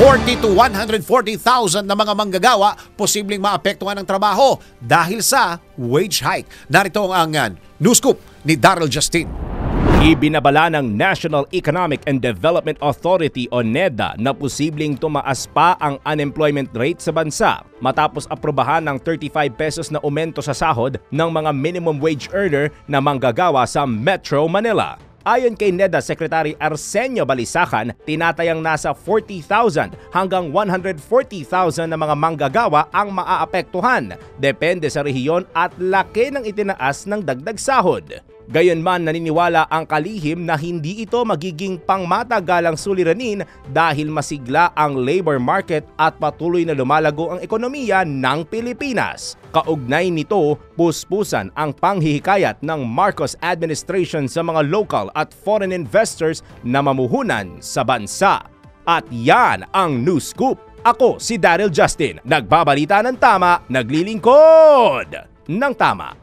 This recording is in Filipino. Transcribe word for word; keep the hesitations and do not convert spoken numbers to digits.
forty to one hundred forty thousand na mga manggagawa posibleng maapektuhan ng trabaho dahil sa wage hike. Narito ang uh, news scoop ni Daryl Justin. Ibinabala ng National Economic and Development Authority o NEDA na posibleng tumaas pa ang unemployment rate sa bansa matapos aprobahan ng thirty-five pesos na aumento sa sahod ng mga minimum wage earner na manggagawa sa Metro Manila. Ayon kay NEDA Secretary Arsenio Balisacan, tinatayang nasa forty thousand hanggang one hundred forty thousand na mga manggagawa ang maaapektuhan. Depende sa rehiyon at laki ng itinaas ng dagdag sahod. Gayunman, naniniwala ang kalihim na hindi ito magiging pangmatagalang suliranin dahil masigla ang labor market at patuloy na lumalago ang ekonomiya ng Pilipinas. Kaugnay nito, puspusan ang panghihikayat ng Marcos administration sa mga local at foreign investors na mamuhunan sa bansa. At yan ang News Scoop. Ako si Daryl Justin, nagbabalita ng tama, naglilingkod ng tama.